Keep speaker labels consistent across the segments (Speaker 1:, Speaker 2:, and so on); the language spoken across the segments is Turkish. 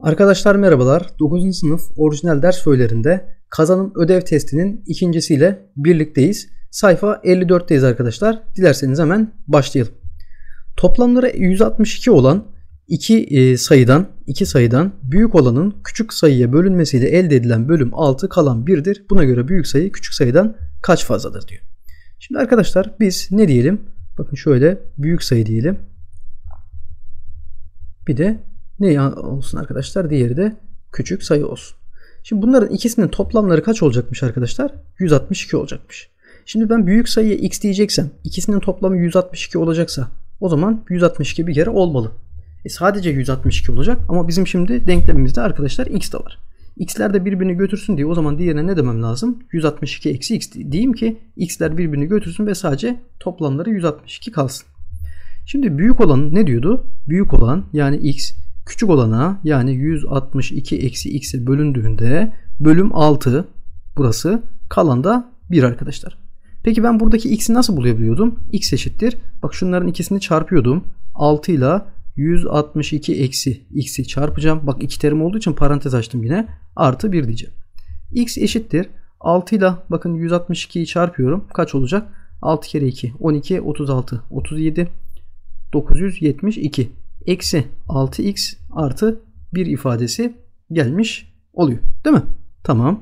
Speaker 1: Arkadaşlar merhabalar. 9. sınıf orijinal ders öğelerinde kazanım ödev testinin ikincisiyle birlikteyiz. Sayfa 54'teyiz arkadaşlar. Dilerseniz hemen başlayalım. Toplamları 162 olan iki sayıdan büyük olanın küçük sayıya bölünmesiyle elde edilen bölüm 6 kalan 1'dir. Buna göre büyük sayı küçük sayıdan kaç fazladır diyor. Şimdi arkadaşlar biz ne diyelim? Bakın şöyle büyük sayı diyelim. Bir de ne olsun arkadaşlar? Diğeri de küçük sayı olsun. Şimdi bunların ikisinin toplamları kaç olacakmış arkadaşlar? 162 olacakmış. Şimdi ben büyük sayıya x diyeceksem ikisinin toplamı 162 olacaksa o zaman 162 bir kere olmalı. Sadece 162 olacak ama bizim şimdi denklemimizde arkadaşlar x de var. X'ler de birbirini götürsün diye o zaman diğerine ne demem lazım? 162 eksi x diyeyim ki x'ler birbirini götürsün ve sadece toplamları 162 kalsın. Şimdi büyük olan ne diyordu? Büyük olan yani x küçük olana yani 162 eksi x'e bölündüğünde bölüm 6 burası, kalan da 1 arkadaşlar. Peki ben buradaki x'i nasıl bulabiliyordum? X eşittir. Bak şunların ikisini çarpıyordum. 6 ile 162 eksi x'i çarpacağım. Bak iki terim olduğu için parantez açtım yine. Artı 1 diyeceğim. X eşittir. 6 ile bakın 162'yi çarpıyorum. Kaç olacak? 6 kere 2 12 36 37 972 eksi 6x artı 1 ifadesi gelmiş oluyor. Değil mi? Tamam.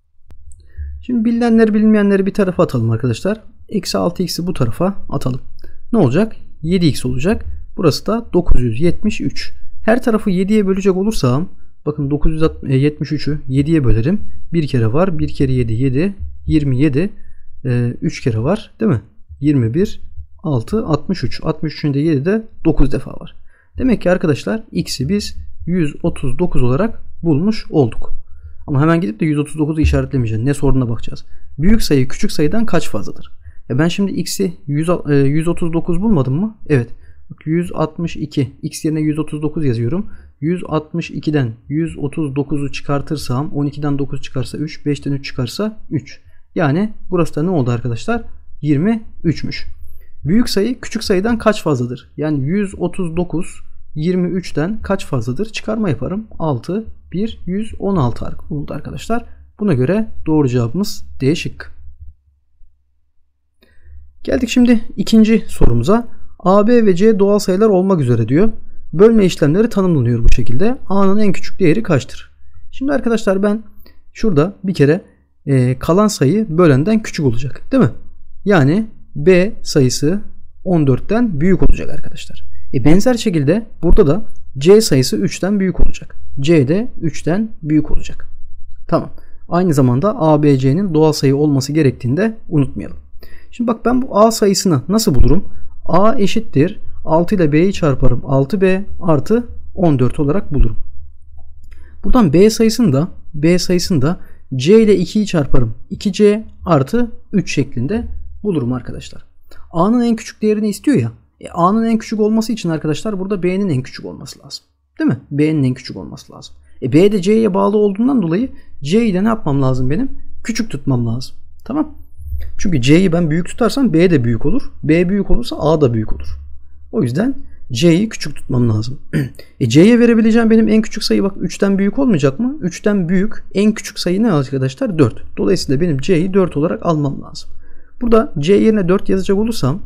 Speaker 1: Şimdi bilinenleri bilinmeyenleri bir tarafa atalım arkadaşlar. Eksi 6x'i bu tarafa atalım. Ne olacak? 7x olacak. Burası da 973. Her tarafı 7'ye bölecek olursam bakın 973'ü 7'ye bölerim. Bir kere var. 1 kere 7 7. 27. 3 kere var. Değil mi? 21. 6. 63. 63'ün de 7'de 9 defa var. Demek ki arkadaşlar x'i biz 139 olarak bulmuş olduk. Ama hemen gidip de 139'u işaretlemeyeceğiz. Ne sorduğuna bakacağız. Büyük sayı küçük sayıdan kaç fazladır? Ben şimdi x'i 139 bulmadım mı? Evet. 162. X yerine 139 yazıyorum. 162'den 139'u çıkartırsam 12'den 9 çıkarsa 3. 5'ten 3 çıkarsa 3. Yani burası da ne oldu arkadaşlar? 23'müş. Büyük sayı küçük sayıdan kaç fazladır? Yani 139 23'ten kaç fazladır? Çıkarma yaparım. 6 1 116 oldu arkadaşlar. Buna göre doğru cevabımız D şıkkı. Geldik şimdi ikinci sorumuza. A, B ve C doğal sayılar olmak üzere diyor. Bölme işlemleri tanımlanıyor bu şekilde. A'nın en küçük değeri kaçtır? Şimdi arkadaşlar ben şurada bir kere kalan sayı bölenden küçük olacak. Değil mi? Yani B sayısı 14'ten büyük olacak arkadaşlar. Benzer şekilde burada da C sayısı 3'ten büyük olacak. C de 3'ten büyük olacak. Tamam. Aynı zamanda A, B, C'nin doğal sayı olması gerektiğini de unutmayalım. Şimdi bak ben bu A sayısını nasıl bulurum? A eşittir. 6 ile B'yi çarparım. 6B artı 14 olarak bulurum. Buradan B sayısını da C ile 2'yi çarparım. 2C artı 3 şeklinde bulurum arkadaşlar. A'nın en küçük değerini istiyor ya. A'nın en küçük olması için arkadaşlar burada B'nin en küçük olması lazım. Değil mi? B'nin en küçük olması lazım. B de C'ye bağlı olduğundan dolayı C ile ne yapmam lazım benim? Küçük tutmam lazım. Tamam. Çünkü C'yi ben büyük tutarsam B de büyük olur. B büyük olursa A da büyük olur. O yüzden C'yi küçük tutmam lazım. C'ye verebileceğim benim en küçük sayı bak 3'ten büyük olmayacak mı? 3'ten büyük en küçük sayı ne arkadaşlar? 4. Dolayısıyla benim C'yi 4 olarak almam lazım. Burada C yerine 4 yazacak olursam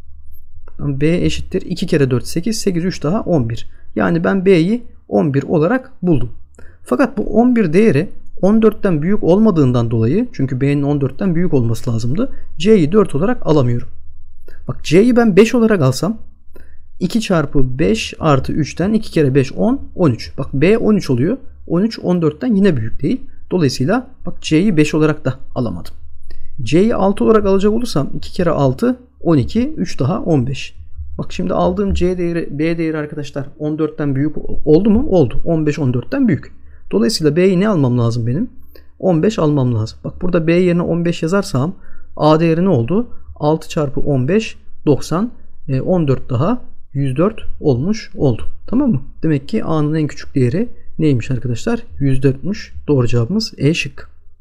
Speaker 1: B eşittir 2 kere 4 8 8 3 daha 11. Yani ben B'yi 11 olarak buldum. Fakat bu 11 değeri 14'ten büyük olmadığından dolayı çünkü B'nin 14'ten büyük olması lazımdı. C'yi 4 olarak alamıyorum. Bak C'yi ben 5 olarak alsam 2 çarpı 5 artı 3'ten 2 kere 5 10 13. Bak B 13 oluyor. 13 14'ten yine büyük değil. Dolayısıyla bak C'yi 5 olarak da alamadım. C'yi 6 olarak alacak olursam 2 kere 6 12 3 daha 15. Bak şimdi aldığım C değeri B değeri arkadaşlar 14'ten büyük oldu mu? Oldu. 15 14'ten büyük. Dolayısıyla B'yi ne almam lazım benim? 15 almam lazım. Bak burada B yerine 15 yazarsam A değeri ne oldu? 6 çarpı 15 90 14 daha 104 olmuş oldu. Tamam mı? Demek ki A'nın en küçük değeri neymiş arkadaşlar? 104'müş. Doğru cevabımız E şıkkı.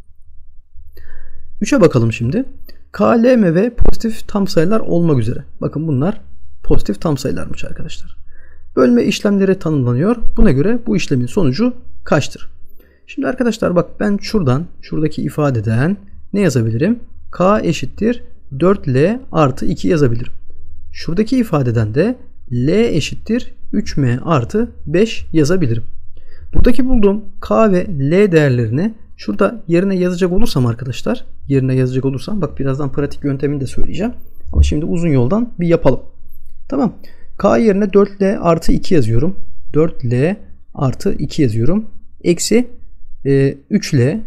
Speaker 1: 3'e bakalım şimdi. K, L, M ve pozitif tam sayılar olmak üzere. Bakın bunlar pozitif tam sayılarmış arkadaşlar. Bölme işlemleri tanımlanıyor. Buna göre bu işlemin sonucu kaçtır? Şimdi arkadaşlar bak ben şuradaki ifadeden ne yazabilirim? K eşittir 4L artı 2 yazabilirim. Şuradaki ifadeden de L eşittir 3M artı 5 yazabilirim. Buradaki bulduğum K ve L değerlerini şurada yerine yazacak olursam arkadaşlar, bak birazdan pratik yöntemini de söyleyeceğim. Ama şimdi uzun yoldan bir yapalım. Tamam. K yerine 4L artı 2 yazıyorum. 4L artı 2 yazıyorum. Eksi 3L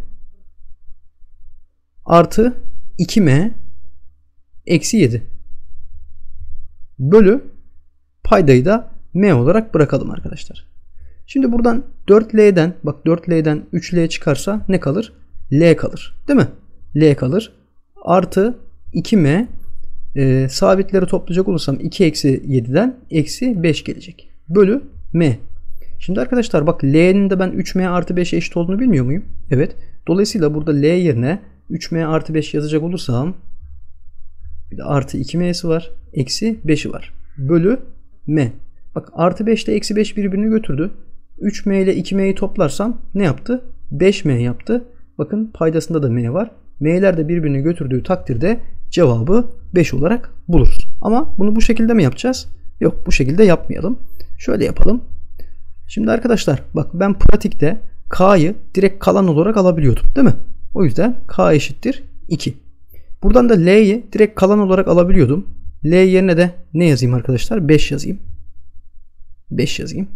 Speaker 1: artı 2M eksi 7 bölü paydayı da M olarak bırakalım arkadaşlar. Şimdi buradan 4L'den 3L çıkarsa ne kalır? L kalır. Değil mi? L kalır. Artı 2M sabitleri toplayacak olursam 2 eksi 7'den eksi 5 gelecek. Bölü M. Şimdi arkadaşlar bak L'nin de ben 3M artı 5 eşit olduğunu bilmiyor muyum? Evet. Dolayısıyla burada L yerine 3M artı 5 yazacak olursam bir de artı 2M'si var. Eksi 5'i var. Bölü M. Bak artı 5 ile eksi 5 birbirini götürdü. 3M ile 2M'yi toplarsam ne yaptı? 5M yaptı. Bakın paydasında da M var. M'ler de birbirini götürdüğü takdirde cevabı 5 olarak buluruz. Ama bunu bu şekilde mi yapacağız? Yok, bu şekilde yapmayalım. Şöyle yapalım. Şimdi arkadaşlar bak ben pratikte K'yı direkt kalan olarak alabiliyordum. Değil mi? O yüzden K eşittir 2. Buradan da L'yi direkt kalan olarak alabiliyordum. L yerine de ne yazayım arkadaşlar? 5 yazayım. 5 yazayım.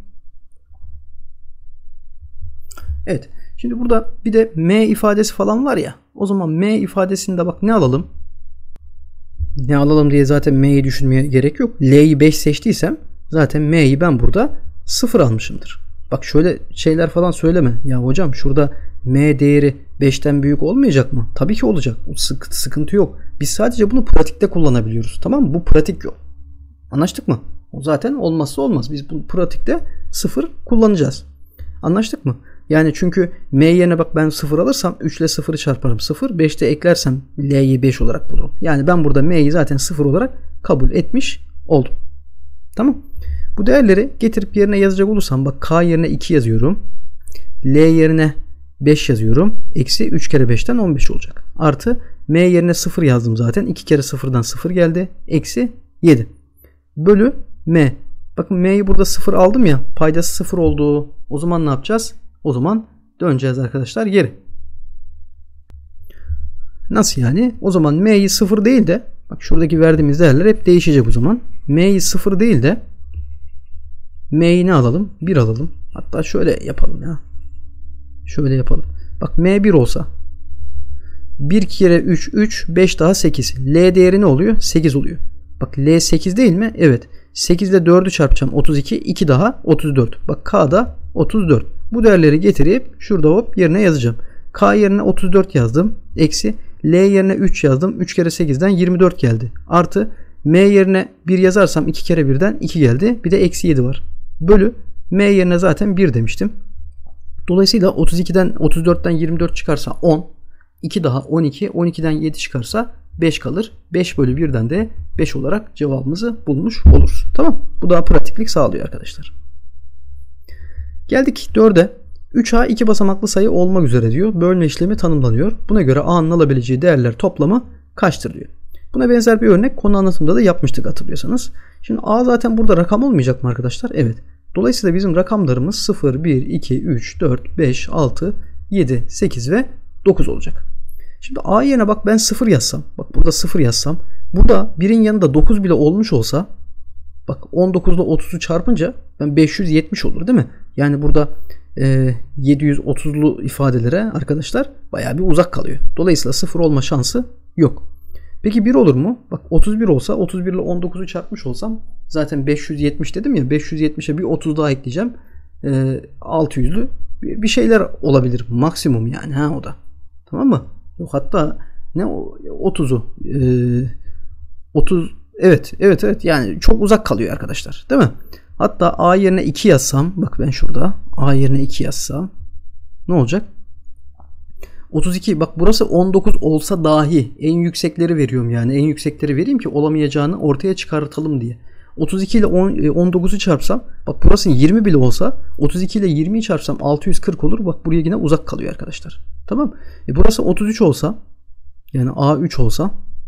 Speaker 1: Evet. Şimdi burada bir de M ifadesi falan var ya. O zaman M ifadesinde bak ne alalım? Ne alalım diye zaten M'yi düşünmeye gerek yok. L'yi 5 seçtiysem zaten M'yi ben burada 0 almışımdır. Bak şöyle şeyler falan söyleme. Ya hocam şurada M değeri 5'ten büyük olmayacak mı? Tabii ki olacak. Sıkıntı yok. Biz sadece bunu pratikte kullanabiliyoruz. Tamam mı? Bu pratik yol. Anlaştık mı? O zaten olmazsa olmaz. Biz bu pratikte 0 kullanacağız. Anlaştık mı? Yani çünkü M yerine bak ben 0 alırsam 3 ile 0'ı çarparım 0. 5'te eklersem L'yi 5 olarak bulurum. Yani ben burada M'yi zaten 0 olarak kabul etmiş oldum. Tamam. Bu değerleri getirip yerine yazacak olursam bak K yerine 2 yazıyorum. L yerine 5 yazıyorum. Eksi 3 kere 5'ten 15 olacak. Artı M yerine 0 yazdım zaten. 2 kere 0'dan 0 geldi. Eksi 7. Bölü M. Bakın M'yi burada 0 aldım ya. Paydası 0 oldu. O zaman ne yapacağız? O zaman döneceğiz arkadaşlar geri. Nasıl yani? O zaman M'yi 0 değil de bak şuradaki verdiğimiz değerler hep değişecek o zaman. M'yi 0 değil de M'yi ne alalım? 1 alalım. Hatta şöyle yapalım ya. Şöyle yapalım. Bak M 1 olsa 1 kere 3 3 5 daha 8. L değeri ne oluyor? 8 oluyor. Bak L 8 değil mi? Evet. 8 ile 4'ü çarpacağım. 32. 2 daha 34. Bak K da 34. Bu değerleri getirip şurada hop yerine yazacağım. K yerine 34 yazdım. Eksi L yerine 3 yazdım. 3 kere 8'den 24 geldi. Artı M yerine 1 yazarsam 2 kere 1'den 2 geldi. Bir de eksi 7 var. Bölü M yerine zaten 1 demiştim. Dolayısıyla 34'ten 24 çıkarsa 10. 2 daha 12. 12'den 7 çıkarsa 5 kalır. 5 bölü 1'den de 5 olarak cevabımızı bulmuş oluruz. Tamam. Bu daha pratiklik sağlıyor arkadaşlar. Geldik 4'e. 3A 2 basamaklı sayı olmak üzere diyor. Bölme işlemi tanımlanıyor. Buna göre A'nın alabileceği değerler toplamı kaçtır diyor. Buna benzer bir örnek konu anlatımında da yapmıştık hatırlıyorsanız. Şimdi A zaten burada rakam olmayacak mı arkadaşlar? Evet. Dolayısıyla bizim rakamlarımız 0, 1, 2, 3, 4, 5, 6, 7, 8 ve 9 olacak. Şimdi A yerine bak ben 0 yazsam. Bak burada 0 yazsam. Burada 1'in yanında 9 bile olmuş olsa. Bak 19 ile 30'u çarpınca ben 570 olur değil mi? Yani burada 730'lu ifadelere arkadaşlar bayağı bir uzak kalıyor. Dolayısıyla 0 olma şansı yok. Peki 1 olur mu? Bak 31 olsa 31 ile 19'u çarpmış olsam zaten 570 dedim ya, 570'e bir 30 daha ekleyeceğim. 600'lü bir şeyler olabilir maksimum yani o da. Tamam mı? Yok hatta ne 30'u 30 evet yani çok uzak kalıyor arkadaşlar değil mi? Hatta A yerine 2 yazsam bak ben şurada A yerine 2 yazsam ne olacak? 32 bak burası 19 olsa dahi en yüksekleri veriyorum yani en yüksekleri vereyim ki olamayacağını ortaya çıkartalım diye. 32 ile 19'u çarpsam, bak burası 20 bile olsa 32 ile 20'yi çarpsam 640 olur. Bak buraya yine uzak kalıyor arkadaşlar. Tamam. Burası 33 olsa, yani A3 olsa,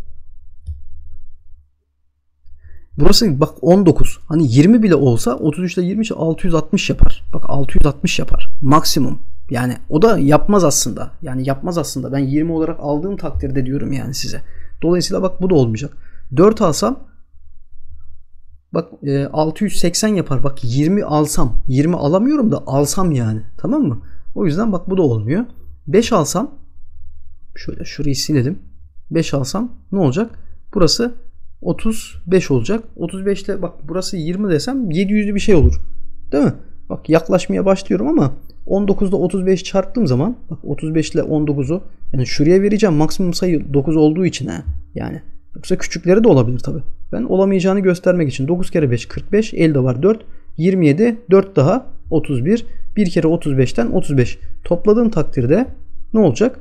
Speaker 1: burası bak 19. Hani 20 bile olsa 33 ile 20 660 yapar. Bak 660 yapar. Maksimum. Yani o da yapmaz aslında. Yani yapmaz aslında. Ben 20 olarak aldığım takdirde diyorum yani size. Dolayısıyla bak bu da olmayacak. 4 alsam bak 680 yapar. Bak 20 alsam. 20 alamıyorum da alsam yani. Tamam mı? O yüzden bak bu da olmuyor. 5 alsam, şöyle şurayı silelim. 5 alsam ne olacak? Burası 35 olacak. 35 ile bak burası 20 desem 700'lü bir şey olur. Değil mi? Bak yaklaşmaya başlıyorum ama 19 ile 35 çarptığım zaman bak 35 ile 19'u yani şuraya vereceğim, maksimum sayı 9 olduğu için ha. Yani yoksa küçükleri de olabilir tabi. Ben olamayacağını göstermek için 9 kere 5 45, elde var 4, 27, 4 daha 31, 1 kere 35'ten 35. Topladığım takdirde ne olacak?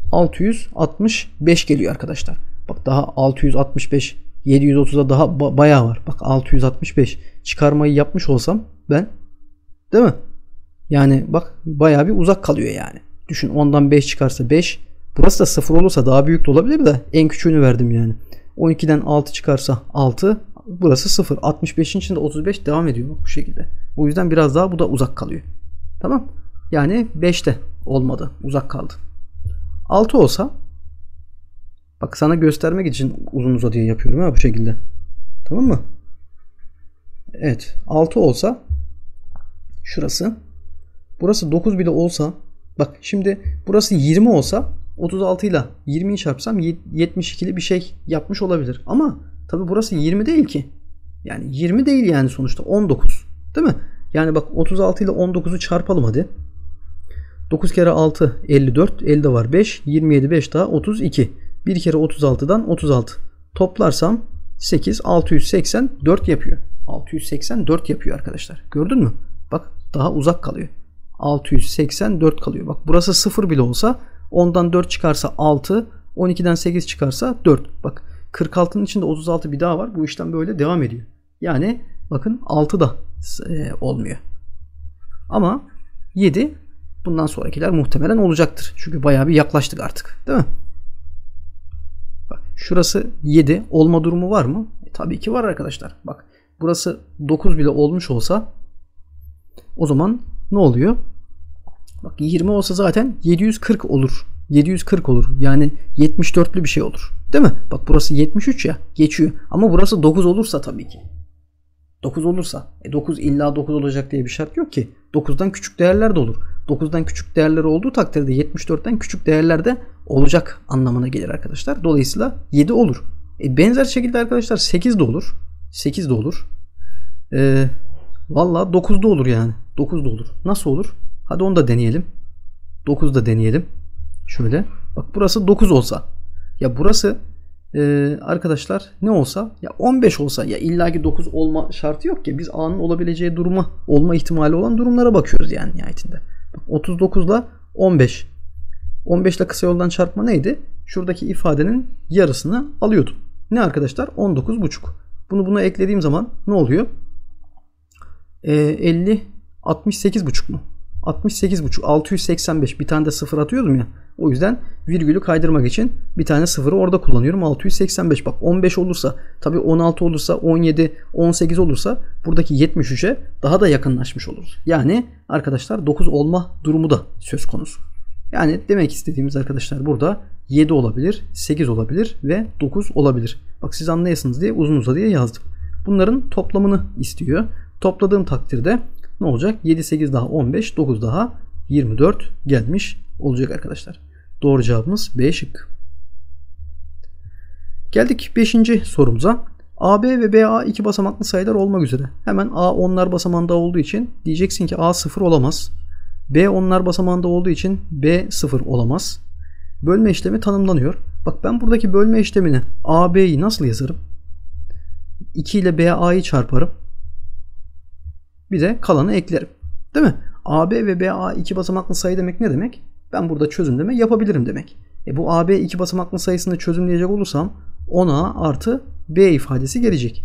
Speaker 1: 665 geliyor arkadaşlar. Bak daha 665, 730'a daha bayağı var. Bak 665 çıkarmayı yapmış olsam ben, değil mi? Yani bak bayağı bir uzak kalıyor yani. Düşün, ondan 5 çıkarsa 5. Burası da 0 olursa daha büyük de olabilir de en küçüğünü verdim yani. 12'den 6 çıkarsa 6. Burası 0. 65'in içinde 35 devam ediyor bu şekilde. O yüzden biraz daha bu da uzak kalıyor. Tamam. Yani 5'te olmadı. Uzak kaldı. 6 olsa, bak sana göstermek için uzun uzadıya yapıyorum ha bu şekilde. Tamam mı? Evet. 6 olsa şurası. Burası 9 bile olsa, bak şimdi burası 20 olsa 36 ile 20'yi çarpsam 72'li bir şey yapmış olabilir. Ama tabi burası 20 değil ki. Yani 20 değil yani sonuçta 19. Değil mi? Yani bak 36 ile 19'u çarpalım hadi. 9 kere 6 54. Elde var 5. 27 5 daha 32. 1 kere 36'dan 36. Toplarsam 8. 684 yapıyor. 684 yapıyor arkadaşlar. Gördün mü? Bak daha uzak kalıyor. 684 kalıyor. Bak burası 0 bile olsa 10'dan 4 çıkarsa 6. 12'den 8 çıkarsa 4. Bak 46'nın içinde 36 bir daha var. Bu işlem böyle devam ediyor. Yani bakın 6 da olmuyor. Ama 7 bundan sonrakiler muhtemelen olacaktır. Çünkü bayağı bir yaklaştık artık. Değil mi? Bak şurası 7 olma durumu var mı? Tabii ki var arkadaşlar. Bak burası 9 bile olmuş olsa o zaman ne oluyor? Bak 20 olsa zaten 740 olur. 740 olur. Yani 74'lü bir şey olur. Değil mi? Bak burası 73 ya. Geçiyor. Ama burası 9 olursa tabii ki. 9 olursa. 9 illa 9 olacak diye bir şart yok ki. 9'dan küçük değerler de olur. 9'dan küçük değerler olduğu takdirde 74'ten küçük değerler de olacak anlamına gelir arkadaşlar. Dolayısıyla 7 olur. Benzer şekilde arkadaşlar 8 de olur. 8 de olur. Vallahi 9 da olur yani. 9 da olur. Nasıl olur? Hadi onu da deneyelim. 9 da deneyelim. Şöyle. Bak burası 9 olsa. Ya burası arkadaşlar ne olsa? Ya 15 olsa. Ya illaki 9 olma şartı yok ki. Biz A'nın olabileceği duruma, olma ihtimali olan durumlara bakıyoruz yani nihayetinde. Bak 39 ile 15. 15 ile kısa yoldan çarpma neydi? Şuradaki ifadenin yarısını alıyordum. Ne arkadaşlar? 19,5. Buna eklediğim zaman ne oluyor? 50 68,5 mu? 68,5 685, bir tane de sıfır atıyordum ya. O yüzden virgülü kaydırmak için bir tane sıfırı orada kullanıyorum. 685. Bak 15 olursa, tabii 16 olursa, 17, 18 olursa buradaki 73'e daha da yakınlaşmış oluruz. Yani arkadaşlar 9 olma durumu da söz konusu. Yani demek istediğimiz arkadaşlar burada 7 olabilir, 8 olabilir ve 9 olabilir. Bak siz anlayasınız diye uzun uzadıya yazdım. Bunların toplamını istiyor. Topladığım takdirde ne olacak? 7, 8 daha 15, 9 daha 24 gelmiş olacak arkadaşlar. Doğru cevabımız B şıkkı. Geldik 5. sorumuza. AB ve BA iki basamaklı sayılar olmak üzere. Hemen A onlar basamağında olduğu için diyeceksin ki A 0 olamaz. B onlar basamağında olduğu için B 0 olamaz. Bölme işlemi tanımlanıyor. Bak ben buradaki bölme işlemini AB'yi nasıl yazarım? 2 ile BA'yı çarparım. Bir de kalanı eklerim. Değil mi? AB ve BA iki basamaklı sayı demek ne demek? Ben burada çözümleme yapabilirim demek. Bu AB iki basamaklı sayısını çözümleyecek olursam 10A artı B ifadesi gelecek.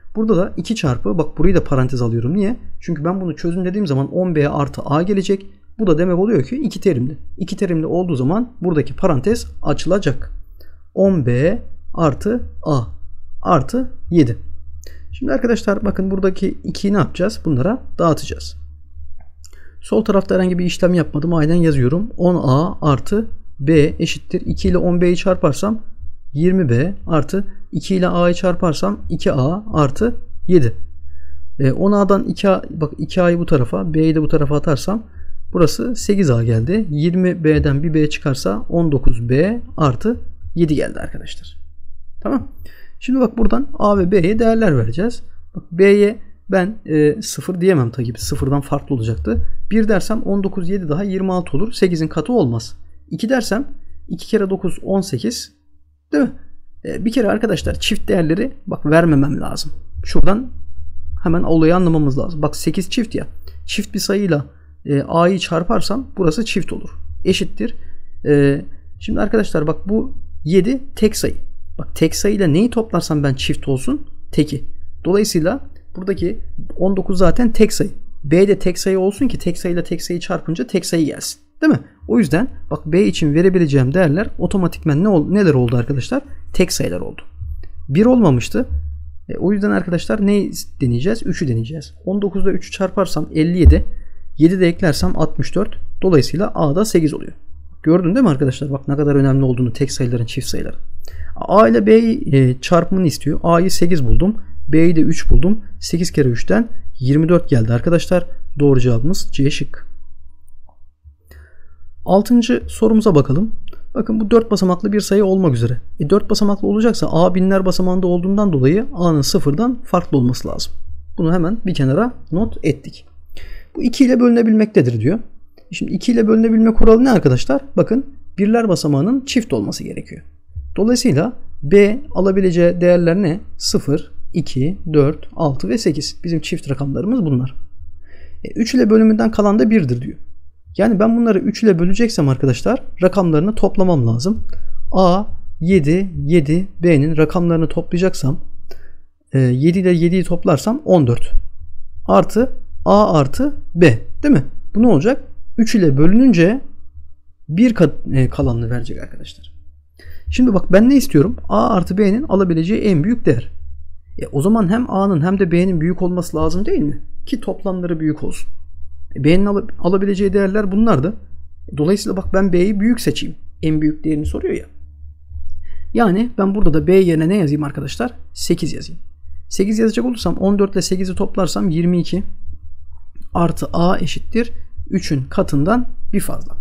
Speaker 1: Burada da 2 çarpı, bak burayı da parantez alıyorum. Niye? Çünkü ben bunu çözüm dediğim zaman 10b artı a gelecek. Bu da demek oluyor ki 2 terimli. 2 terimli olduğu zaman buradaki parantez açılacak. 10b artı a artı 7. Şimdi arkadaşlar bakın buradaki 2'yi ne yapacağız? Bunlara dağıtacağız. Sol tarafta herhangi bir işlem yapmadım. Aynen yazıyorum. 10a artı b eşittir. 2 ile 10b'yi çarparsam 20b artı 2 ile a'yı çarparsam 2a artı 7. 10a'dan 2a, bak 2a'yı bu tarafa, b'yi de bu tarafa atarsam burası 8a geldi. 20b'den bir b çıkarsa 19b artı 7 geldi arkadaşlar. Tamam. Şimdi bak buradan a ve b'ye değerler vereceğiz. Bak b'ye ben 0 diyemem tabii ki. Sıfırdan farklı olacaktı. 1 dersem 19, 7 daha 26 olur. 8'in katı olmaz. 2 dersem 2 kere 9 18. Değil mi? Bir kere arkadaşlar çift değerleri bak vermemem lazım. Şuradan hemen olayı anlamamız lazım. Bak 8 çift ya. Çift bir sayıyla a'yı çarparsam burası çift olur. Eşittir. Şimdi arkadaşlar bak bu 7 tek sayı. Bak tek sayıyla neyi toplarsam ben çift olsun? Teki. Dolayısıyla buradaki 19 zaten tek sayı. B de tek sayı olsun ki tek sayıyla tek sayı çarpınca tek sayı gelsin. Değil mi? O yüzden bak B için verebileceğim değerler otomatikmen neler oldu arkadaşlar? Tek sayılar oldu. 1 olmamıştı. O yüzden arkadaşlar neyi deneyeceğiz? 3'ü deneyeceğiz. 19'da 3'ü çarparsam 57. 7 de eklersem 64. Dolayısıyla A'da 8 oluyor. Gördün değil mi arkadaşlar? Bak ne kadar önemli olduğunu tek sayıların çift sayıların. A ile B'yi çarpımını istiyor. A'yı 8 buldum. B'yi de 3 buldum. 8 kere 3'ten 24 geldi arkadaşlar. Doğru cevabımız C şık. 6. sorumuza bakalım. Bakın bu 4 basamaklı bir sayı olmak üzere. 4 basamaklı olacaksa A binler basamağında olduğundan dolayı A'nın sıfırdan farklı olması lazım. Bunu hemen bir kenara not ettik. Bu 2 ile bölünebilmektedir diyor. Şimdi 2 ile bölünebilme kuralı ne arkadaşlar? Bakın birler basamağının çift olması gerekiyor. Dolayısıyla B alabileceği değerler ne? 0, 2, 4, 6 ve 8. Bizim çift rakamlarımız bunlar. 3 ile bölümünden kalan da 1'dir diyor. Yani ben bunları 3 ile böleceksem arkadaşlar rakamlarını toplamam lazım. A 7, 7, B'nin rakamlarını toplayacaksam 7 ile 7'yi toplarsam 14. Artı A artı B. Değil mi? Bu ne olacak? 3 ile bölününce 1 kalanını verecek arkadaşlar. Şimdi bak ben ne istiyorum? A artı B'nin alabileceği en büyük değer. O zaman hem A'nın hem de B'nin büyük olması lazım değil mi? Ki toplamları büyük olsun. B'nin alabileceği değerler bunlardı. Dolayısıyla bak ben B'yi büyük seçeyim. En büyük değerini soruyor ya. Yani ben burada da B yerine ne yazayım arkadaşlar? 8 yazayım. 8 yazacak olursam 14 ile 8'i toplarsam 22 artı A eşittir 3'ün katından bir fazla.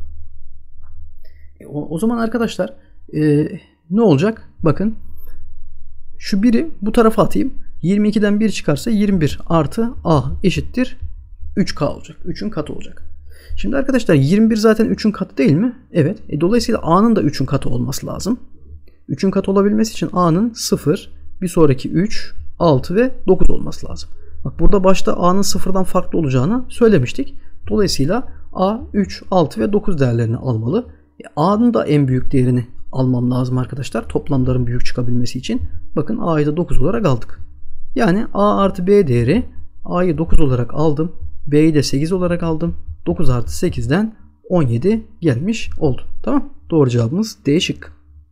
Speaker 1: O zaman arkadaşlar ne olacak? Bakın şu 1'i bu tarafa atayım. 22'den 1 çıkarsa 21 artı A eşittir 3K olacak. 3'ün katı olacak. Şimdi arkadaşlar 21 zaten 3'ün katı değil mi? Evet. Dolayısıyla A'nın da 3'ün katı olması lazım. 3'ün katı olabilmesi için A'nın 0, bir sonraki 3, 6 ve 9 olması lazım. Bak burada başta A'nın 0'dan farklı olacağını söylemiştik. Dolayısıyla A 3, 6 ve 9 değerlerini almalı. A'nın da en büyük değerini almam lazım arkadaşlar. Toplamların büyük çıkabilmesi için. Bakın A'yı da 9 olarak aldık. Yani A artı B değeri A'yı 9 olarak aldım. B'yi de 8 olarak aldım. 9 artı 8'den 17 gelmiş oldu. Tamam. Doğru cevabımız D şıkkı.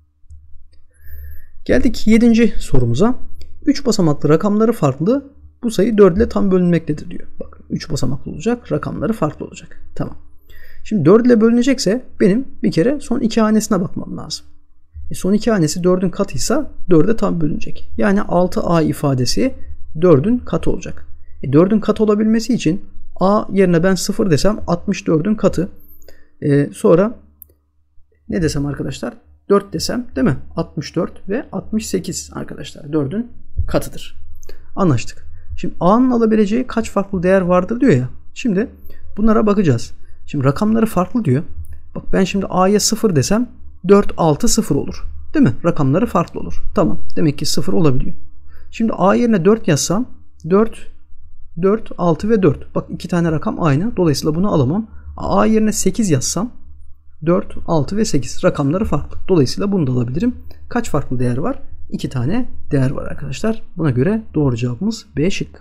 Speaker 1: Geldik 7. sorumuza. 3 basamaklı rakamları farklı. Bu sayı 4 ile tam bölünmektedir diyor. Bak 3 basamaklı olacak. Rakamları farklı olacak. Tamam. Şimdi 4 ile bölünecekse benim bir kere son 2 hanesine bakmam lazım. Son 2 hanesi 4'ün katıysa 4'e tam bölünecek. Yani 6A ifadesi 4'ün katı olacak. 4'ün katı olabilmesi için A yerine ben 0 desem 64'ün katı. Sonra ne desem arkadaşlar? 4 desem değil mi? 64 ve 68 arkadaşlar 4'ün katıdır. Anlaştık. Şimdi A'nın alabileceği kaç farklı değer vardır diyor ya. Şimdi bunlara bakacağız. Şimdi rakamları farklı diyor. Bak ben şimdi A'ya 0 desem 4, 6, 0 olur. Değil mi? Rakamları farklı olur. Tamam. Demek ki 0 olabiliyor. Şimdi A yerine 4 yazsam 4, 4, 6 ve 4. Bak 2 tane rakam aynı. Dolayısıyla bunu alamam. A yerine 8 yazsam 4, 6 ve 8. Rakamları farklı. Dolayısıyla bunu da alabilirim. Kaç farklı değer var? 2 tane değer var arkadaşlar. Buna göre doğru cevabımız B şıkkı.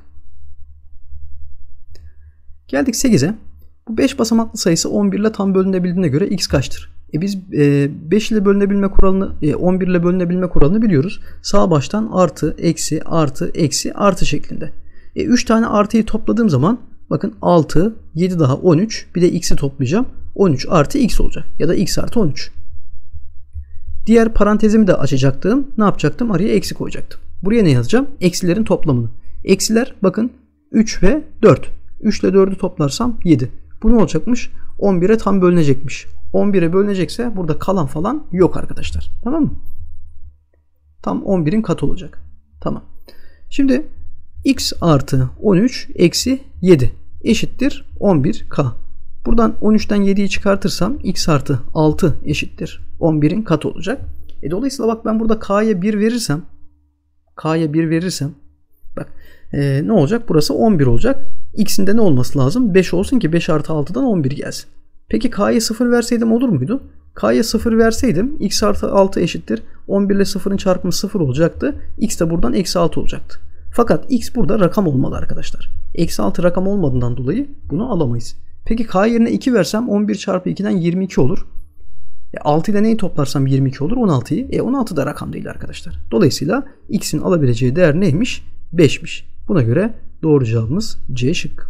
Speaker 1: Geldik 8'e. Bu 5 basamaklı sayısı 11 ile tam bölünebildiğine göre x kaçtır? Biz 5 ile bölünebilme kuralını, 11 ile bölünebilme kuralını biliyoruz. Sağ baştan artı, eksi, artı, eksi, artı şeklinde. 3 tane artıyı topladığım zaman bakın 6, 7 daha 13, bir de x'i toplayacağım. 13 artı x olacak ya da x artı 13. Diğer parantezimi de açacaktım. Ne yapacaktım? Araya eksi koyacaktım. Buraya ne yazacağım? Eksilerin toplamını. Eksiler bakın 3 ve 4. 3 ile 4'ü toplarsam 7. Bu ne olacakmış? 11'e tam bölünecekmiş. 11'e bölünecekse burada kalan falan yok arkadaşlar. Tamam mı? Tam 11'in katı olacak. Tamam. Şimdi x artı 13 eksi 7 eşittir 11k. Buradan 13'ten 7'yi çıkartırsam x artı 6 eşittir 11'in katı olacak. Dolayısıyla bak ben burada k'ya 1 verirsem bak ne olacak? Burası 11 olacak. X'in de ne olması lazım? 5 olsun ki 5 artı 6'dan 11 gelsin. Peki k'ya 0 verseydim olur muydu? K'ya 0 verseydim x artı 6 eşittir 11 ile 0'ın çarpımı 0 olacaktı. X de buradan eksi 6 olacaktı. Fakat x burada rakam olmalı arkadaşlar. Eksi 6 rakam olmadığından dolayı bunu alamayız. Peki k yerine 2 versem 11 çarpı 2'den 22 olur. 6 ile neyi toplarsam 22 olur? 16'yı. 16 da rakam değil arkadaşlar. Dolayısıyla x'in alabileceği değer neymiş? 5'miş. Buna göre doğru cevabımız C şıkkı.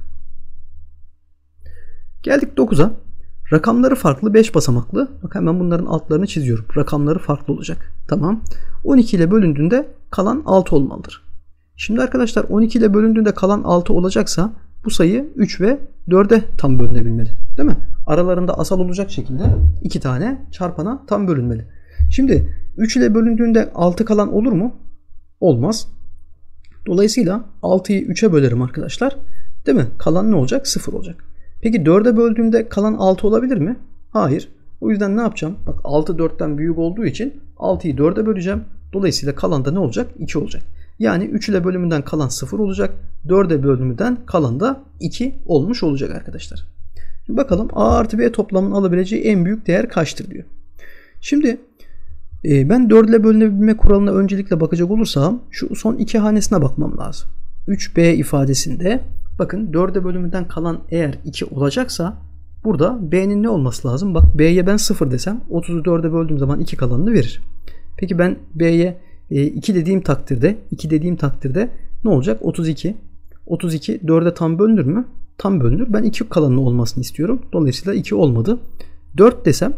Speaker 1: Geldik 9'a. Rakamları farklı 5 basamaklı. Bak hemen bunların altlarını çiziyorum. Rakamları farklı olacak. Tamam. 12 ile bölündüğünde kalan 6 olmalıdır. Şimdi arkadaşlar 12 ile bölündüğünde kalan 6 olacaksa bu sayı 3 ve 4'e tam bölünebilmeli. Değil mi? Aralarında asal olacak şekilde 2 tane çarpana tam bölünmeli. Şimdi 3 ile bölündüğünde 6 kalan olur mu? Olmaz. Dolayısıyla 6'yı 3'e bölerim arkadaşlar. Değil mi? Kalan ne olacak? 0 olacak. Peki 4'e böldüğümde kalan 6 olabilir mi? Hayır. O yüzden ne yapacağım? Bak 6 4'ten büyük olduğu için 6'yı 4'e böleceğim. Dolayısıyla kalan da ne olacak? 2 olacak. Yani 3 ile bölümünden kalan 0 olacak. 4'e bölümünden kalan da 2 olmuş olacak arkadaşlar. Şimdi bakalım A artı B toplamının alabileceği en büyük değer kaçtır diyor. Şimdi ben 4 ile bölünebilme kuralına öncelikle bakacak olursam şu son iki hanesine bakmam lazım. 3B ifadesinde bakın 4'e bölümünden kalan eğer 2 olacaksa burada B'nin ne olması lazım? Bak B'ye ben 0 desem 30'u 4'e böldüğüm zaman 2 kalanını verir. Peki ben B'ye 2 dediğim takdirde ne olacak? 32. 32 4'e tam bölünür mü? Tam bölünür. Ben 2 kalanının olmasını istiyorum. Dolayısıyla 2 olmadı. 4 desem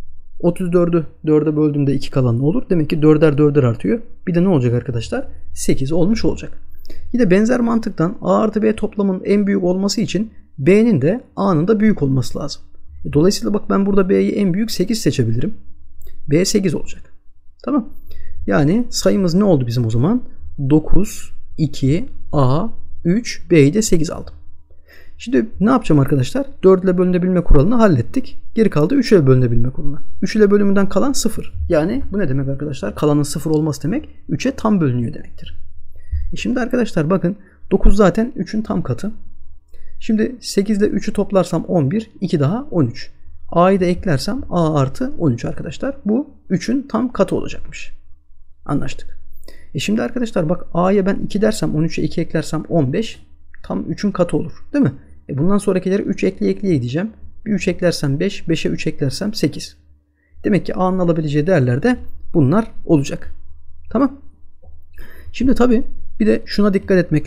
Speaker 1: 34'ü 4'e böldüğümde 2 kalanı olur. Demek ki 4'er artıyor. Bir de ne olacak arkadaşlar? 8 olmuş olacak. Yine benzer mantıktan A artı B toplamının en büyük olması için B'nin de A'nın da büyük olması lazım. Dolayısıyla bak ben burada B'yi en büyük 8 seçebilirim. B 8 olacak. Tamam. Yani sayımız ne oldu bizim o zaman? 9, 2, A, 3, B'yi de 8 aldım. Şimdi ne yapacağım arkadaşlar? 4 ile bölünebilme kuralını hallettik. Geri kaldı 3 ile bölünebilme kuralına. 3 ile bölümünden kalan 0. Yani bu ne demek arkadaşlar? Kalanın 0 olması demek 3'e tam bölünüyor demektir. Şimdi arkadaşlar bakın 9 zaten 3'ün tam katı. Şimdi 8 ile 3'ü toplarsam 11, 2 daha 13. A'yı da eklersem A artı 13 arkadaşlar. Bu 3'ün tam katı olacakmış. Anlaştık. Şimdi arkadaşlar bak A'ya ben 2 dersem 13'e 2 eklersem 15 tam 3'ün katı olur. Değil mi? Bundan sonrakileri 3 ekleye gideceğim. Bir 3 eklersem 5, 5'e 3 eklersem 8. Demek ki A'nın alabileceği değerler de bunlar olacak. Tamam. Şimdi tabi bir de şuna dikkat etmek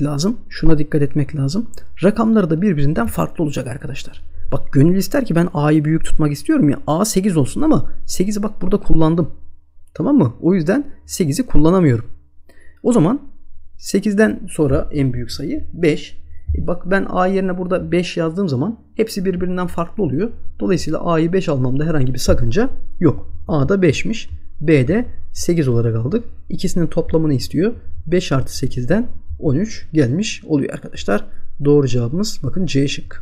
Speaker 1: lazım. Rakamları da birbirinden farklı olacak arkadaşlar. Bak gönül ister ki ben A'yı büyük tutmak istiyorum ya. A 8 olsun ama 8'i bak burada kullandım. Tamam mı? O yüzden 8'i kullanamıyorum. O zaman 8'den sonra en büyük sayı 5. Bak ben A yerine burada 5 yazdığım zaman hepsi birbirinden farklı oluyor. Dolayısıyla A'yı 5 almamda herhangi bir sakınca yok. A'da 5'miş. B'de 8 olarak aldık. İkisinin toplamını istiyor. 5 artı 8'den 13 gelmiş oluyor arkadaşlar. Doğru cevabımız bakın C şıkkı.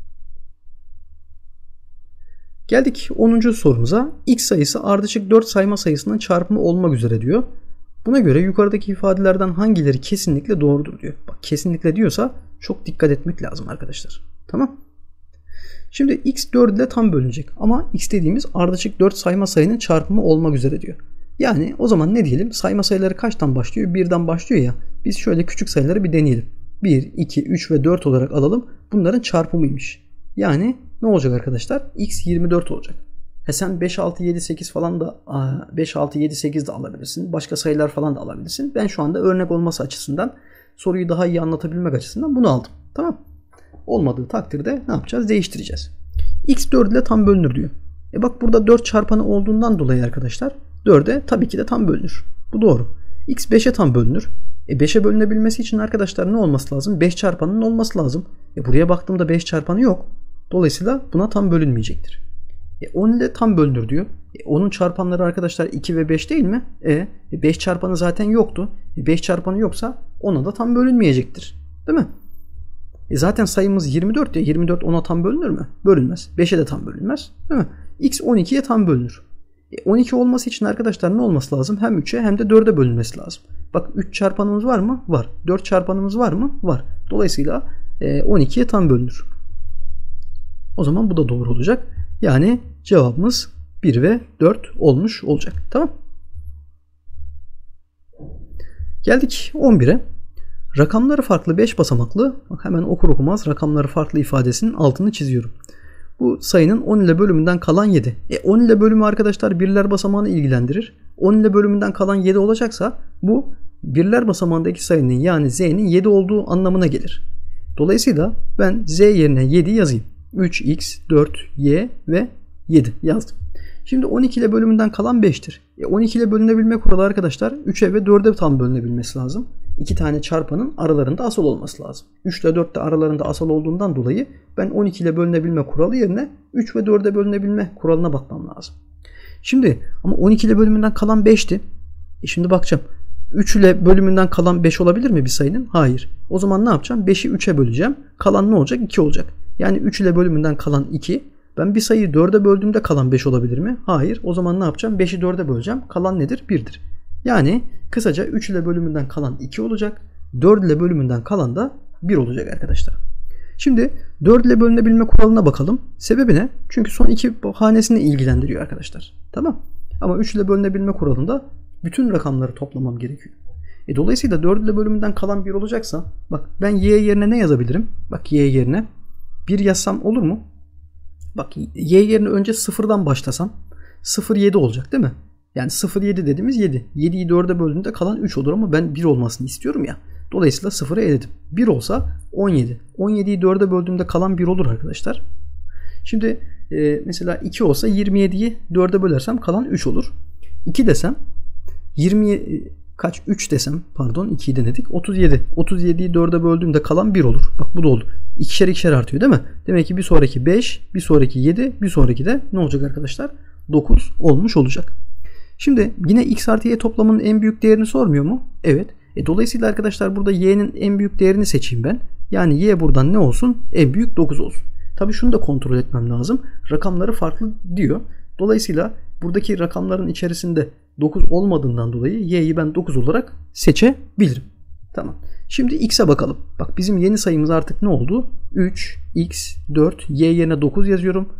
Speaker 1: Geldik 10. sorumuza. X sayısı ardışık 4 sayma sayısının çarpımı olmak üzere diyor. Buna göre yukarıdaki ifadelerden hangileri kesinlikle doğrudur diyor. Bak kesinlikle diyorsa çok dikkat etmek lazım arkadaşlar. Tamam. Şimdi x 4 ile tam bölünecek ama x dediğimiz ardışık 4 sayma sayının çarpımı olmak üzere diyor. Yani o zaman ne diyelim? Sayma sayıları kaçtan başlıyor? 1'den başlıyor ya. Biz şöyle küçük sayıları bir deneyelim. 1, 2, 3 ve 4 olarak alalım. Bunların çarpımıymış. Yani ne olacak arkadaşlar? X 24 olacak. Sen 5, 6, 7, 8 falan da 5, 6, 7, 8 de alabilirsin. Başka sayılar falan da alabilirsin. Ben şu anda örnek olması açısından, soruyu daha iyi anlatabilmek açısından bunu aldım. Tamam. Olmadığı takdirde ne yapacağız? Değiştireceğiz. X 4 ile tam bölünür diyor. Bak burada 4 çarpanı olduğundan dolayı arkadaşlar 4'e tabii ki de tam bölünür. Bu doğru. X 5'e tam bölünür. 5'e bölünebilmesi için arkadaşlar ne olması lazım? 5 çarpanının olması lazım. Buraya baktığımda 5 çarpanı yok. Dolayısıyla buna tam bölünmeyecektir. 10 ile tam bölünür diyor. Onun çarpanları arkadaşlar 2 ve 5 değil mi? 5 çarpanı zaten yoktu. 5 çarpanı yoksa ona da tam bölünmeyecektir. Değil mi? Zaten sayımız 24 ya. 24 10'a tam bölünür mü? Bölünmez. 5'e de tam bölünmez. Değil mi? X 12'ye tam bölünür. 12 olması için arkadaşlar ne olması lazım? Hem 3'e hem de 4'e bölünmesi lazım. Bak 3 çarpanımız var mı? Var. 4 çarpanımız var mı? Var. Dolayısıyla 12'ye tam bölünür. O zaman bu da doğru olacak. Yani cevabımız 1 ve 4 olmuş olacak. Tamam. Geldik 11'e. Rakamları farklı 5 basamaklı, bak hemen okur okumaz rakamları farklı ifadesinin altını çiziyorum. Bu sayının 10 ile bölümünden kalan 7. 10 ile bölümü arkadaşlar birler basamağını ilgilendirir. 10 ile bölümünden kalan 7 olacaksa bu birler basamağındaki sayının yani z'nin 7 olduğu anlamına gelir. Dolayısıyla ben z yerine 7 yazayım. 3x, 4y ve 7 yazdım. Şimdi 12 ile bölümünden kalan 5'tir. 12 ile bölünebilme kuralı arkadaşlar 3'e ve 4'e tam bölünebilmesi lazım. İki tane çarpanın aralarında asal olması lazım. 3 ile 4 de aralarında asal olduğundan dolayı ben 12 ile bölünebilme kuralı yerine 3 ve 4'e bölünebilme kuralına bakmam lazım. Şimdi ama 12 ile bölümünden kalan 5'ti. Şimdi bakacağım. 3 ile bölümünden kalan 5 olabilir mi bir sayının? Hayır. O zaman ne yapacağım? 5'i 3'e böleceğim. Kalan ne olacak? 2 olacak. Yani 3 ile bölümünden kalan 2. Ben bir sayıyı 4'e böldüğümde kalan 5 olabilir mi? Hayır. O zaman ne yapacağım? 5'i 4'e böleceğim. Kalan nedir? 1'dir. Yani kısaca 3 ile bölümünden kalan 2 olacak. 4 ile bölümünden kalan da 1 olacak arkadaşlar. Şimdi 4 ile bölünebilme kuralına bakalım. Sebebi ne? Çünkü son iki hanesini ilgilendiriyor arkadaşlar. Tamam. Ama 3 ile bölünebilme kuralında bütün rakamları toplamam gerekiyor. Dolayısıyla 4 ile bölümünden kalan 1 olacaksa bak ben y yerine ne yazabilirim? Bak y yerine 1 yazsam olur mu? Bak y yerine önce 0'dan başlasam 0,7 olacak değil mi? Yani 0,7 dediğimiz 7. 7'yi 4'e böldüğünde kalan 3 olur ama ben 1 olmasını istiyorum ya. Dolayısıyla 0'ı eledim. 1 olsa 17. 17'yi 4'e böldüğümde kalan 1 olur arkadaşlar. Şimdi mesela 2 olsa 27'yi 4'e bölersem kalan 3 olur. 2 desem 3 desem pardon 2'yi denedik. 37. 37'yi 4'e böldüğümde kalan 1 olur. Bak bu da oldu. İkişer ikişer artıyor değil mi? Demek ki bir sonraki 5, bir sonraki 7, bir sonraki de ne olacak arkadaşlar? 9 olmuş olacak. Şimdi yine x artı y toplamının en büyük değerini sormuyor mu? Evet. Dolayısıyla arkadaşlar burada y'nin en büyük değerini seçeyim ben. Yani y buradan ne olsun? En büyük 9 olsun. Tabii şunu da kontrol etmem lazım. Rakamları farklı diyor. Dolayısıyla buradaki rakamların içerisinde 9 olmadığından dolayı y'yi ben 9 olarak seçebilirim. Tamam. Şimdi x'e bakalım. Bak bizim yeni sayımız artık ne oldu? 3, x, 4, y yerine 9 yazıyorum.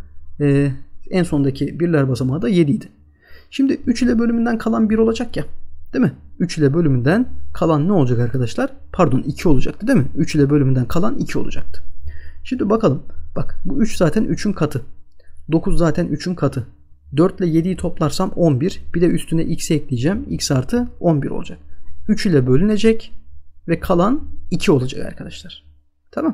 Speaker 1: En sondaki birler basamağı da 7 idi. Şimdi 3 ile bölümünden kalan 1 olacak ya. Değil mi? 3 ile bölümünden kalan ne olacak arkadaşlar? Pardon 2 olacaktı değil mi? 3 ile bölümünden kalan 2 olacaktı. Şimdi bakalım. Bak bu 3 zaten 3'ün katı. 9 zaten 3'ün katı. 4 ile 7'yi toplarsam 11. Bir de üstüne x'i ekleyeceğim. X artı 11 olacak. 3 ile bölünecek ve kalan 2 olacak arkadaşlar. Tamam.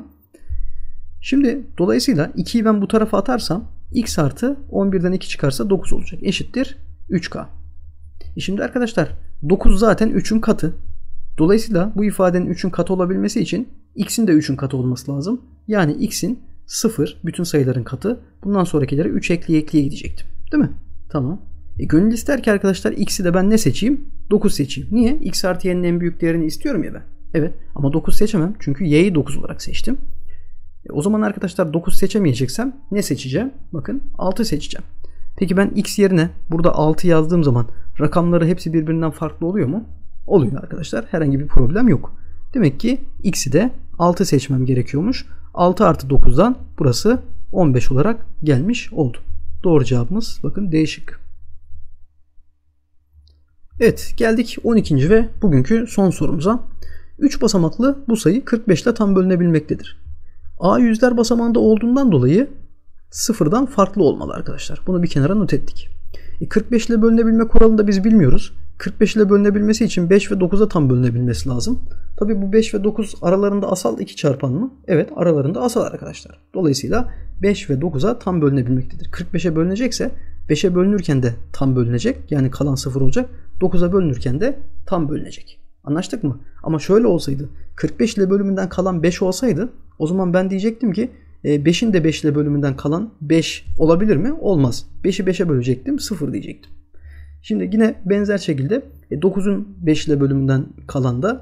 Speaker 1: Şimdi dolayısıyla 2'yi ben bu tarafa atarsam x artı 11'den 2 çıkarsa 9 olacak. Eşittir 3k. Şimdi arkadaşlar 9 zaten 3'ün katı. Dolayısıyla bu ifadenin 3'ün katı olabilmesi için x'in de 3'ün katı olması lazım. Yani x'in 0 bütün sayıların katı. Bundan sonrakilere 3 ekleye gidecektim. Değil mi? Tamam. Gönül ister ki arkadaşlar x'i de ben ne seçeyim? 9 seçeyim. Niye? X artı y'nin en büyük değerini istiyorum ya ben. Evet ama 9 seçemem. Çünkü y'yi 9 olarak seçtim. O zaman arkadaşlar 9 seçemeyeceksem ne seçeceğim? Bakın 6 seçeceğim. Peki ben x yerine burada 6 yazdığım zaman rakamları hepsi birbirinden farklı oluyor mu? Oluyor arkadaşlar. Herhangi bir problem yok. Demek ki x'i de 6 seçmem gerekiyormuş. 6 artı 9'dan burası 15 olarak gelmiş oldu. Doğru cevabımız bakın D şıkkı. Evet, geldik 12. ve bugünkü son sorumuza. 3 basamaklı bu sayı 45 ile tam bölünebilmektedir. A yüzler basamağında olduğundan dolayı sıfırdan farklı olmalı arkadaşlar. Bunu bir kenara not ettik. 45 ile bölünebilme kuralını da biz bilmiyoruz. 45 ile bölünebilmesi için 5 ve 9'a tam bölünebilmesi lazım. Tabi bu 5 ve 9 aralarında asal 2 çarpan mı? Evet, aralarında asal arkadaşlar. Dolayısıyla 5 ve 9'a tam bölünebilmektedir. 45'e bölünecekse 5'e bölünürken de tam bölünecek. Yani kalan 0 olacak. 9'a bölünürken de tam bölünecek. Anlaştık mı? Ama şöyle olsaydı, 45 ile bölümünden kalan 5 olsaydı, o zaman ben diyecektim ki 5'in de 5 ile bölümünden kalan 5 olabilir mi? Olmaz. 5'i 5'e bölecektim, 0 diyecektim. Şimdi yine benzer şekilde 9'un 5 ile bölümünden kalan da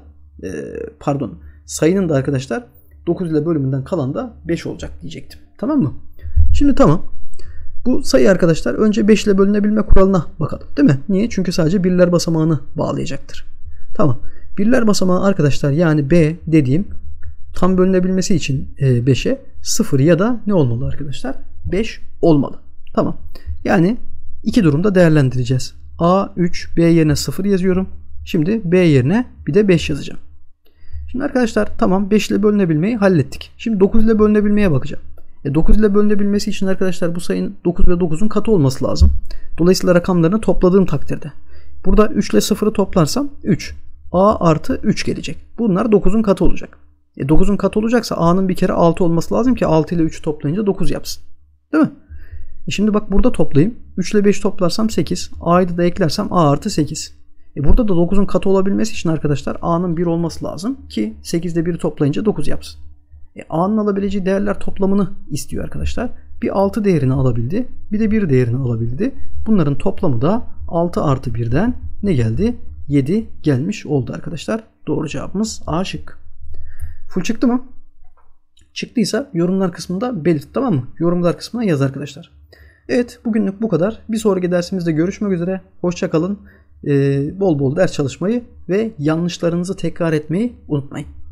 Speaker 1: sayının da arkadaşlar 9 ile bölümünden kalan da 5 olacak diyecektim. Tamam mı? Şimdi tamam. Bu sayı arkadaşlar önce 5 ile bölünebilme kuralına bakalım. Değil mi? Niye? Çünkü sadece birler basamağını bağlayacaktır. Tamam. Birler basamağı arkadaşlar, yani B dediğim tam bölünebilmesi için 5'e 0 ya da ne olmalı arkadaşlar? 5 olmalı. Tamam. Yani iki durumda değerlendireceğiz. A 3, B yerine 0 yazıyorum. Şimdi B yerine bir de 5 yazacağım. Şimdi arkadaşlar tamam, 5 ile bölünebilmeyi hallettik. Şimdi 9 ile bölünebilmeye bakacağım. 9 ile bölünebilmesi için arkadaşlar bu sayının 9 ve 9'un katı olması lazım. Dolayısıyla rakamlarını topladığım takdirde. Burada 3 ile 0'ı toplarsam 3. A artı 3 gelecek. Bunlar 9'un katı olacak. 9'un katı olacaksa A'nın bir kere 6 olması lazım ki 6 ile 3 toplayınca 9 yapsın. Değil mi? Şimdi bak burada toplayayım. 3 ile 5 toplarsam 8. A'yı da eklersem A artı 8. Burada da 9'un katı olabilmesi için arkadaşlar A'nın 1 olması lazım ki 8 ile 1'i toplayınca 9 yapsın. A'nın alabileceği değerler toplamını istiyor arkadaşlar. Bir 6 değerini alabildi. Bir de 1 değerini alabildi. Bunların toplamı da 6 artı 1'den ne geldi? 7 gelmiş oldu arkadaşlar. Doğru cevabımız A şıkkı. Full çıktı mı? Çıktıysa yorumlar kısmında belirt, tamam mı? Yorumlar kısmına yaz arkadaşlar. Evet, bugünlük bu kadar. Bir sonraki dersimizde görüşmek üzere. Hoşça kalın. Bol bol ders çalışmayı ve yanlışlarınızı tekrar etmeyi unutmayın.